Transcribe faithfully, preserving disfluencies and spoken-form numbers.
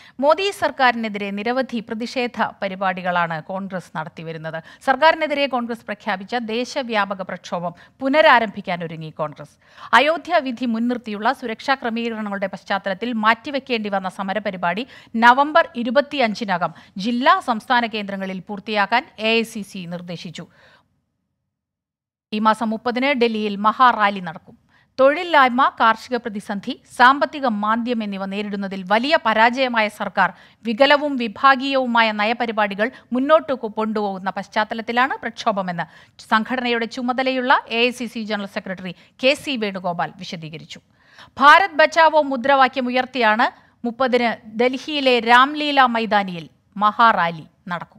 മോദി സർക്കാരിനെതിരെ നിരവധി പ്രതിഷേധ പരിപാടികളാണ് കോൺഗ്രസ് നടത്തിവരുന്നത്. സർക്കാരിനെതിരെ കോൺഗ്രസ് പ്രഖ്യാപിച്ച ദേശവ്യാപക പ്രക്ഷോഭം പുനരാരംഭിക്കാനൊരുങ്ങി കോൺഗ്രസ്. അയോധ്യ വിധി മുൻനിർത്തിയുള്ള സുരക്ഷാ ക്രമീകരണങ്ങളുടെ പശ്ചാത്തലത്തിൽ മാറ്റിവെക്കേണ്ടി വന്ന സമരപരിപാടി നവംബർ ഇരുപത്തിയഞ്ചിനകം ജില്ലാ സംസ്ഥാന കേന്ദ്രങ്ങളിൽ പൂർത്തിയാക്കാൻ എ ഐ സി സി നിർദ്ദേശിച്ചു. ഈ മാസം മുപ്പതിന് ഡൽഹിയിൽ മഹാറാലി നടക്കും. തൊഴിലില്ലായ്മ, കാർഷിക പ്രതിസന്ധി, സാമ്പത്തിക മാന്ദ്യം എന്നിവ നേരിടുന്നതിൽ വലിയ പരാജയമായ സർക്കാർ വികലവും വിഭാഗീയവുമായ നയപരിപാടികൾ മുന്നോട്ട് കൊണ്ടുപോകുന്ന പശ്ചാത്തലത്തിലാണ് പ്രക്ഷോഭമെന്ന് സംഘടനയുടെ ചുമതലയുള്ള A I C C general secretary K C Venugopal വിശദീകരിച്ചു. ഭാരത് ബച്ചാവോ മുദ്രാവാക്യം ഉയർത്തിയാണ് മുപ്പതിന് ഡൽഹിയിലെ രാംലീല മൈതാനിയിൽ മഹാറാലി നടക്കും.